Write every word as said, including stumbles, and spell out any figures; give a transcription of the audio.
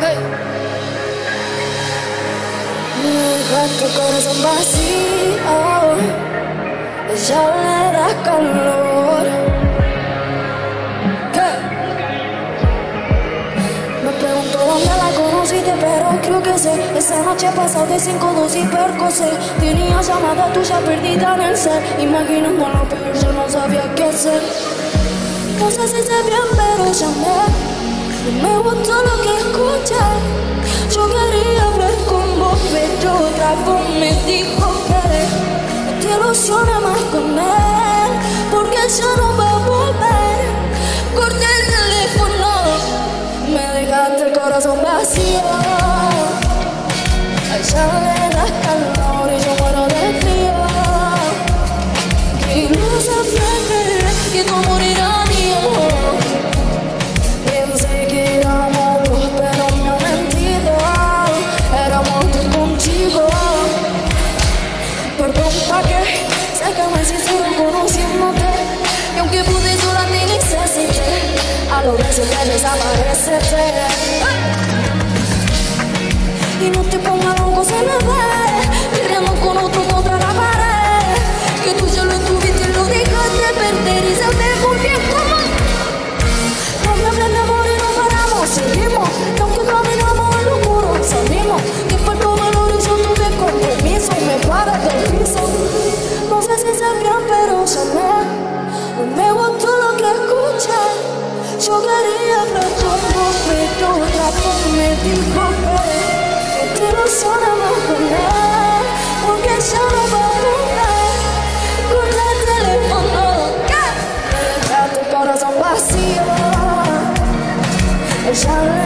Hey. Me dejaste el corazón vacío, ella le da calor. ¿Qué? Me pregunto dónde la conociste, pero creo que sé. Esa noche pasó de cinco dos y percocé. Tenía llamada tuya perdida en el ser. Imaginando lo peor, yo no sabía qué hacer. No sé si sé bien, pero llamé. No me gustó lo que escuché. Yo quería hablar con vos, pero otra voz me dijo que no te ilusiones más con él, porque ya no va a volver. Corté el teléfono, me dejaste el corazón vacío. A ella le das calor y yo muero de frío. Y no sabía que, que tú morirás mío. Pensé que éramos dos, pero me han mentido. Éramos dos contigo. Perdón, ¿pa' qué? Sé que me hicieron conociéndote. Y aunque pude sola te necesité, a lo veces me desaparecete. Y no te pongas loco, se me ve corriendo con otro contra la pared. Que tú ya lo tuviste y lo dejaste perder. Y sabes muy bien cómo. No me hables de amor y no paramos, seguimos. Y aunque caminamos en lo oscuro, salimos. Que faltó valor y yo tuve compromiso. Me paras del piso. No sé si sabían, pero llamé. No me gustó lo que escuché. Yo quería hablar con vos, pero otra voz me dijo que te ilusiones más con él, porque ya no va a volver. Con el teléfono, ¿qué? Me dejaste el corazón vacío. Ella